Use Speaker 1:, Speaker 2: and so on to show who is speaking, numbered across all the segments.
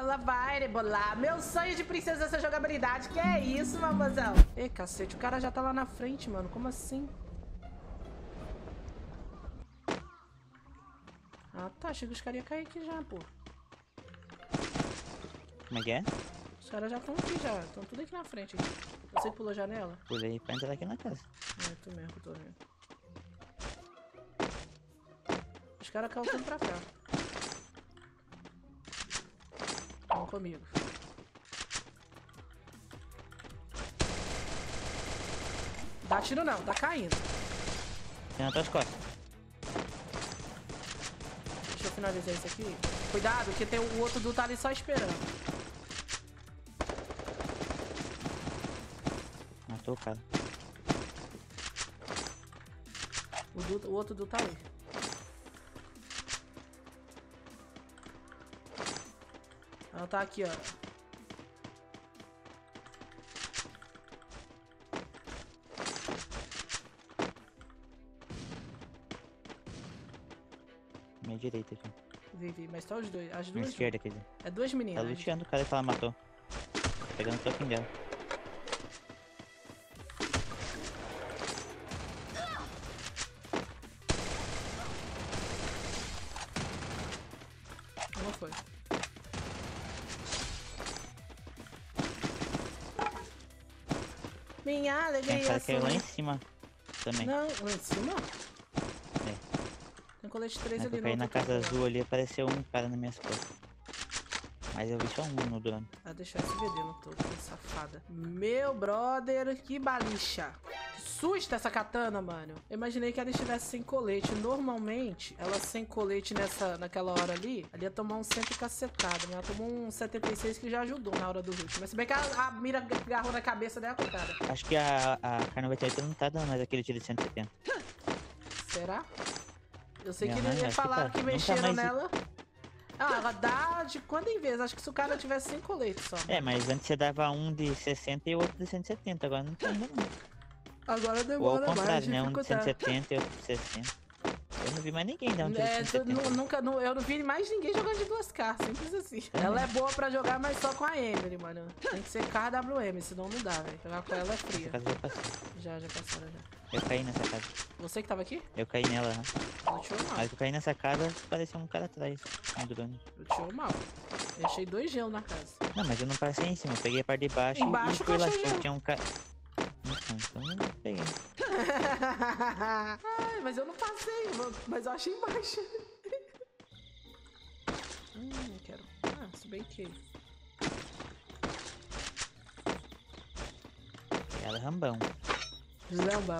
Speaker 1: Ela vai rebolar. Meu sonho de princesa essa jogabilidade. Que é isso, mamãozão? Ei, cacete, o cara já tá lá na frente, mano. Como assim? Ah, tá. Achei que os caras iam cair aqui já, pô.
Speaker 2: Como é que é?
Speaker 1: Os caras já estão aqui já. Estão tudo aqui na frente. Aqui. Você que pulou a janela?
Speaker 2: Pulei pra entrar aqui na casa.
Speaker 1: É, tu mesmo que eu tô vendo. Os caras caem tudo pra cá. Vão comigo. Dá tiro não, tá caindo.
Speaker 2: Tem nas tuas costas.
Speaker 1: Deixa eu finalizar isso aqui. Cuidado, que tem o outro do tá ali só esperando.
Speaker 2: Matou o cara.
Speaker 1: O outro do tá ali. Ela tá aqui, ó.
Speaker 2: Minha direita aqui.
Speaker 1: Vivi, mas só os dois. As
Speaker 2: Minha
Speaker 1: duas.
Speaker 2: esquerda, quer dizer.
Speaker 1: É duas
Speaker 2: Tá
Speaker 1: meninas.
Speaker 2: luteando o cara que ela matou. Tá pegando o token dela.
Speaker 1: Não foi. Minha
Speaker 2: Tem um
Speaker 1: alegria.
Speaker 2: cara que caiu lá em cima também.
Speaker 1: Não, lá em cima?
Speaker 2: É.
Speaker 1: Tem colete 3
Speaker 2: Na
Speaker 1: ali
Speaker 2: que eu
Speaker 1: no
Speaker 2: caí na
Speaker 1: outro
Speaker 2: casa
Speaker 1: canto,
Speaker 2: azul ali, apareceu um cara nas minhas costas. Mas eu vi só um no drone.
Speaker 1: Ah, deixar esse VD no topo, que safada. Meu brother, que balicha. Que susto essa katana, mano. Eu imaginei que ela estivesse sem colete. Normalmente, ela sem colete naquela hora ali, ela ia tomar um 100 cacetado, né? Ela tomou um 76 que já ajudou na hora do rush. Mas se bem que a mira agarrou na cabeça dela, coitada.
Speaker 2: Acho que a K98 não tá dando mais aquele tiro de 170.
Speaker 1: Será? Eu sei que
Speaker 2: Minha mãe,
Speaker 1: eles
Speaker 2: acho
Speaker 1: falaram
Speaker 2: tá.
Speaker 1: que
Speaker 2: Nunca
Speaker 1: mexeram
Speaker 2: mais-
Speaker 1: nela. Ah, ela dá de quando em vez. Acho que se o cara tivesse sem colete só.
Speaker 2: É, mas antes você dava um de 60 e outro de 170, agora não tá ainda não.
Speaker 1: Agora
Speaker 2: Ou ao
Speaker 1: demora mais,
Speaker 2: contrário, né? Um de
Speaker 1: dificultar.
Speaker 2: 170 e outro de 60. Eu não vi mais ninguém dar um tiro de
Speaker 1: É,
Speaker 2: 170.
Speaker 1: eu não vi mais ninguém jogando de 2K, simples assim. Ela é boa pra jogar, mas só com a Emily, mano. Tem que ser KWM, senão não dá, velho. Jogar com ela é
Speaker 2: Essa
Speaker 1: fria.
Speaker 2: casa já passou.
Speaker 1: Já passaram já.
Speaker 2: Eu caí nessa casa.
Speaker 1: Você que tava aqui?
Speaker 2: Eu caí nela, né?
Speaker 1: Luteou
Speaker 2: Na
Speaker 1: mal.
Speaker 2: hora que eu caí nessa casa, parecia um cara atrás. Um drone.
Speaker 1: Luteou mal. Eu achei 2 gelos na casa.
Speaker 2: Não, mas eu não passei em cima, eu peguei a parte de baixo
Speaker 1: Embaixo
Speaker 2: e fui lá,
Speaker 1: cachorro.
Speaker 2: tipo, tinha um cara. Então eu não peguei.
Speaker 1: Ai, mas eu não passei, mas eu achei embaixo. Não quero. Ah, se bem que...
Speaker 2: Ela é rambão.
Speaker 1: Zambão.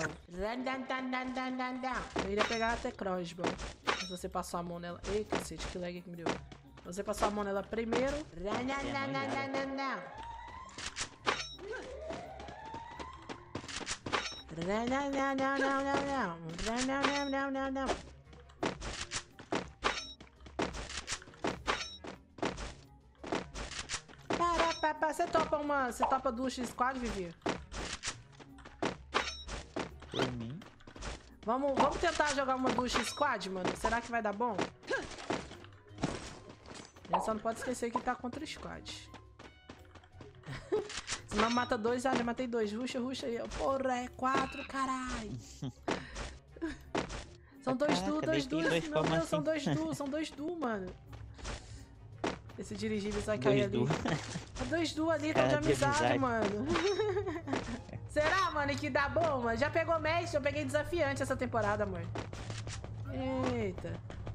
Speaker 1: Eu iria pegar até crossbow. Mas você passou a mão nela. Ei, cacete, que lag que me deu. Você passou a mão nela primeiro. Você topa duas X-Squad, Vivi?
Speaker 2: Por mim.
Speaker 1: Vamos tentar jogar uma duas X-Squad, mano? Será que vai dar bom? A gente só não pode esquecer que tá contra o squad. Senão mata 2, já matei 2. Ruxa aí. Porra, é 4, caralho. São 2 duos, 2 duos. Meu Deus, são 2 duos, são 2 duos, mano. Esse dirigível vai cair ali. É 2 duos ali, tão de amizade, mano. Será, mano, que dá bom, mano? Já pegou mestre? Eu peguei desafiante essa temporada, mano. Eita.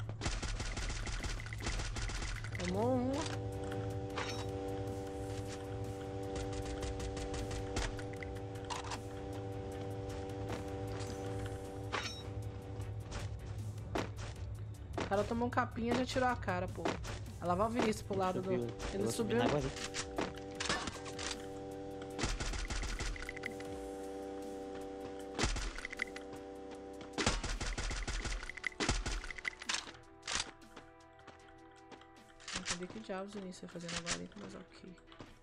Speaker 1: Tomou um. O cara tomou um capinha e já tirou a cara, pô. Ela vai o Vinícius pro lado do... Ele subiu. Não entendi que diabos o Vinícius vai fazendo agora, mas ok.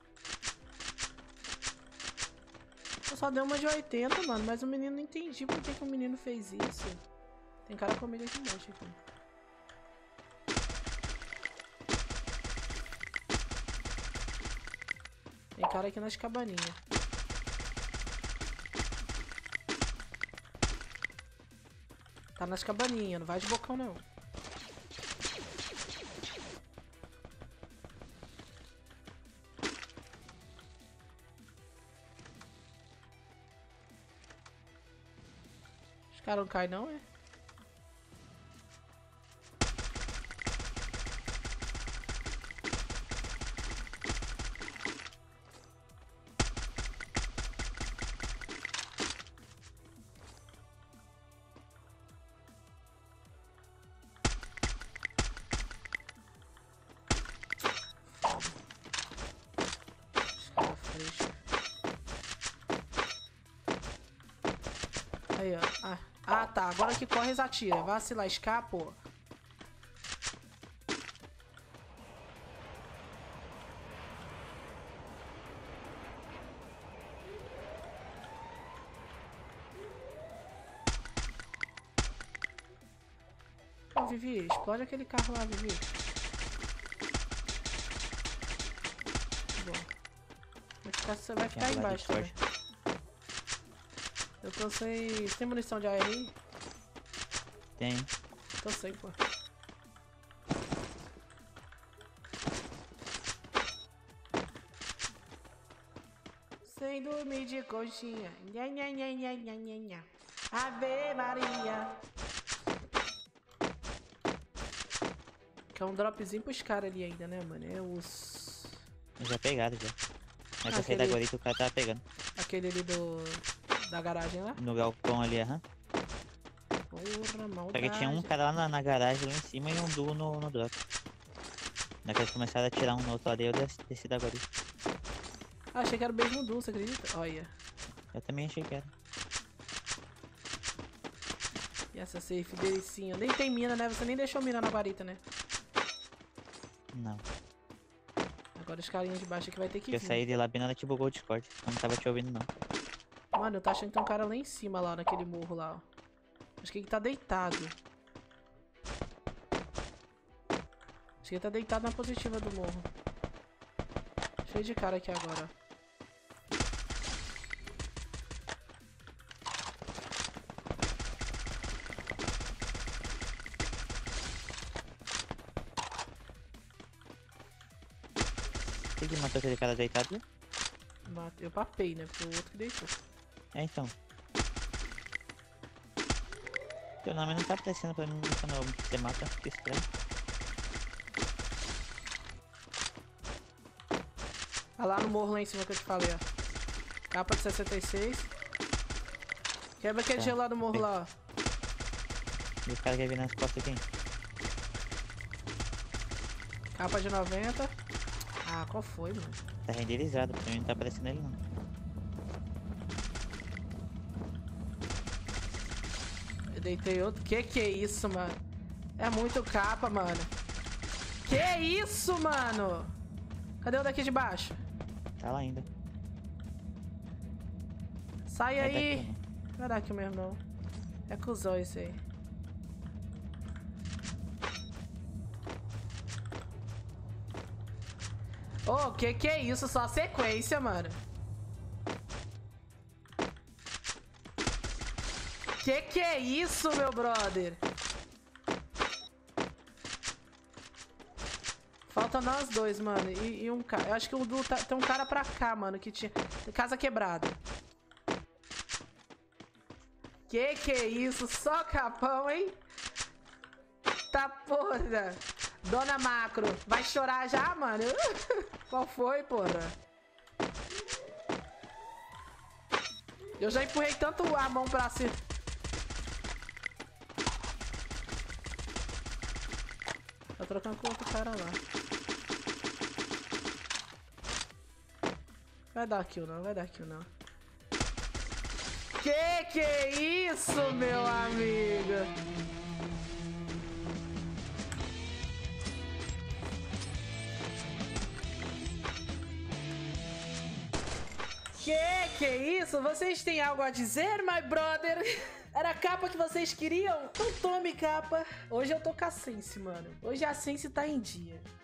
Speaker 1: Eu só dei uma de 80, mano, mas o menino não entendi por que o menino fez isso. Tem cara comigo aqui embaixo, aqui. cara aqui nas cabaninhas. Tá nas cabaninhas, não vai de bocão não. Os caras não caem não, é? Aí, ó. Ah, tá. Agora que corre, eles atiram. Vai se lascar, pô. Ô, Vivi, explode aquele carro lá, Vivi. Bom. Você vai ficar aí embaixo também. Eu tô sem... Você tem munição de AR aí?
Speaker 2: Tem.
Speaker 1: Tô sem, pô. Sem dormir de coxinha. Nha, nha, nha, nha, nha, nha, nha. Ave Maria. Que é um dropzinho pros caras ali ainda, né, mano? É os...
Speaker 2: Já pegaram, já. Mas eu saí da guarita, o cara tava pegando.
Speaker 1: Aquele ali da garagem lá?
Speaker 2: No galpão ali, aham.
Speaker 1: Porra, maldade.
Speaker 2: Só que tinha um cara lá na garagem, lá em cima, e um duo no drop. Na que eles começaram a tirar um no outro ali, eu desci da guarita.
Speaker 1: Ah, achei que era o mesmo duo, você acredita? Olha.
Speaker 2: Eu também achei que era.
Speaker 1: E essa safe delicinha. Nem tem mina, né? Você nem deixou mina na guarita, né?
Speaker 2: Não.
Speaker 1: Agora os carinhas de baixo aqui vai ter que
Speaker 2: Eu
Speaker 1: vir.
Speaker 2: saí de lá bem na hora que bugou o Discord. Eu não tava te ouvindo, não.
Speaker 1: Mano, eu tô achando que tem um cara lá em cima, lá naquele morro lá, ó. Acho que ele tá deitado. Acho que ele tá deitado na positiva do morro. Cheio de cara aqui agora, ó.
Speaker 2: Quem que matou aquele cara deitado?
Speaker 1: Eu papei, né? Porque o outro que deitou.
Speaker 2: É, então. Teu nome não tá aparecendo pra mim quando você mata, que estranho.
Speaker 1: Olha lá no morro lá em cima que eu te falei, ó. Capa de 66. Quebra aquele
Speaker 2: Tá.
Speaker 1: gelo lá do morro lá, ó.
Speaker 2: E o cara quer vir nas costas aqui.
Speaker 1: Capa de 90. Ah, qual foi, mano?
Speaker 2: Tá renderizado, pra mim não tá aparecendo ele não.
Speaker 1: Eu deitei outro. Que é isso, mano? É muito capa, mano. Que isso, mano? Cadê o daqui de baixo?
Speaker 2: Tá lá ainda.
Speaker 1: Sai
Speaker 2: Vai
Speaker 1: aí.
Speaker 2: daqui,
Speaker 1: Não vai dar aqui mesmo, não. É cuzão isso aí. Ô, que é isso? Só sequência, mano. Que é isso, meu brother? Falta nós dois, mano. E um cara. Eu acho que o Du tem um cara pra cá, mano, que tinha... Casa quebrada. Que é isso? Só capão, hein? Tá porra. Dona Macro, vai chorar já, mano? Qual foi, porra? Eu já empurrei tanto a mão pra cima. Tá trocando com outro cara lá. Vai dar kill não, vai dar kill não. Que é isso, meu amigo? Que é isso? Vocês têm algo a dizer, my brother? Era a capa que vocês queriam? Então tome capa. Hoje eu tô com a Sense, mano. Hoje a Sense tá em dia.